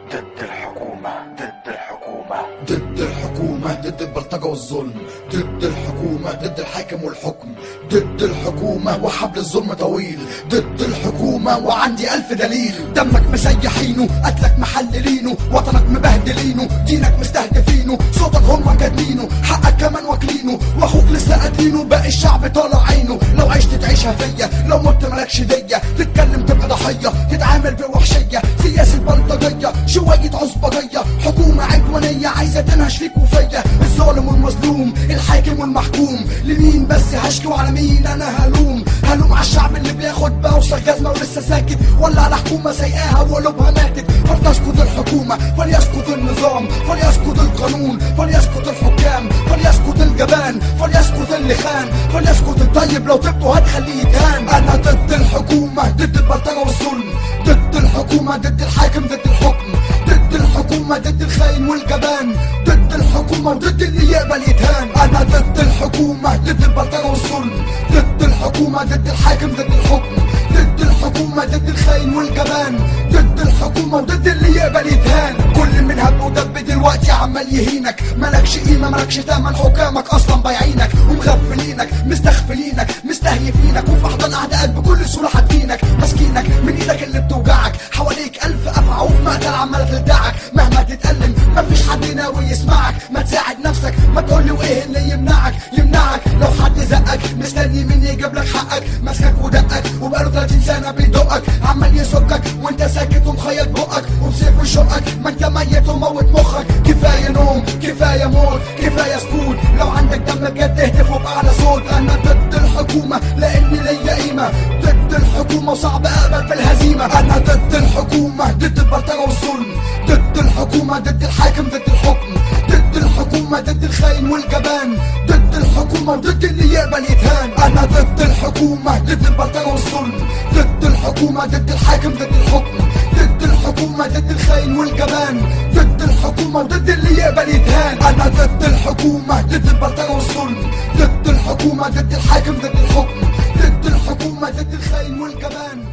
ضد الحكومة ضد الحكومة ضد الحكومة، ضد البلطجة والظلم، ضد الحكومة، ضد الحاكم والحكم، ضد الحكومة وحبل الظلم طويل، ضد الحكومة وعندي 1000 دليل. دمك مسيحينه، قتلك محللينه، وطنك مبهدلينه، دينك مستهدفينه، صوتك هم كاتمينه، حقك كمان واكلينه، واخوك لسه قاتلينه، باقي الشعب طالع عينه. لو عشت تعيشها فيا، لو مت مالكش دية، تتكلم تبقى ضحية، تتعامل بوحشية، سياسة بلطجية، شوية عصبجية، حكومة عدوانية عايزة تنهش فيك وفيا. الظالم والمظلوم، الحاكم والمحكوم، لمين بس هشكي وعلى مين انا هلوم؟ هلوم على الشعب اللي بياخد باوسخ جزمة ولسه ساكت، ولا على حكومة سايقاها وقلوبها ماتت؟ فلتسقط الحكومة، فليسقط النظام، فليسقط القانون، فليسقط الحكام، فليسقط الجبان، فليسقط اللي خان، فليسقط الطيب لو تبقوا هتخليه يتهان. انا ضد الحكومة، ضد البلطجة والظلم، ضد الحكومة، ضد الحاكم، ضد الحكم، ضد الحكومة، ضد الخاين والجبان، ضد الحكومة وضد اللي يقبل يتهان. انا ضد الحكومة، ضد البلطجة والظلم، ضد الحكومة، ضد الحاكم، ضد الحكم، ضد الحكومة، ضد الخاين والجبان، ضد الحكومة وضد اللي يقبل يتهان. كل من هب ودب دلوقتي عمال يهينك، مالكش قيمة مالكش تمن، حكامك اصلا بايعينك ومغفلينك، مستغفلينك، مستهيفينك، وفي احضان اعدائك بكل سهولة حاطينك، ماسكينك من ايدك اللي بتوجعك، حواليك 1000 افعى وفي مقتل عمالة تلدعك. مهما تتألم مفيش حد ناوي يسمعك، ما تساعد نفسك، ما تقولي وايه اللي يمنعك لو حد زقك مستني مين يجيب لك حقك، ماسكك ودقك وبقاله 30 سنة بيدقك، عمال يسكك وانت ساكت ومخيط بقك، وبسيف وشقك ما انت ميت وموت مخك. كفاية نوم، كفاية موت، كفاية سكوت، لو عندك دم بجد اهتف وبأعلى صوت. انا ضد الحكومة لان ليا قيمة، ضد الحكومة وصعب اقبل في الهزيمة. انا ضد الحكومة، ضد البلطجة والظلم، ضد الحكومة، ضد الحاكم، ضد الحكم، ضد الحكومة، ضد الخاين والجبان، ضد الحكومة وضد اللي يقبل يتهان. انا ضد الحكومة، ضد البلطجة والظلم، ضد الحكومة، ضد الحاكم، ضد الحكم، ضد الحكومة، ضد الخاين والجبان، ضد الحكومة وضد اللي يقبل يتهان. انا ضد الحكومة، ضد البلطجة والظلم، ضد الحكومة، ضد الحاكم، ضد الحكم، ضد الحكومة، ضد الخاين والجبان.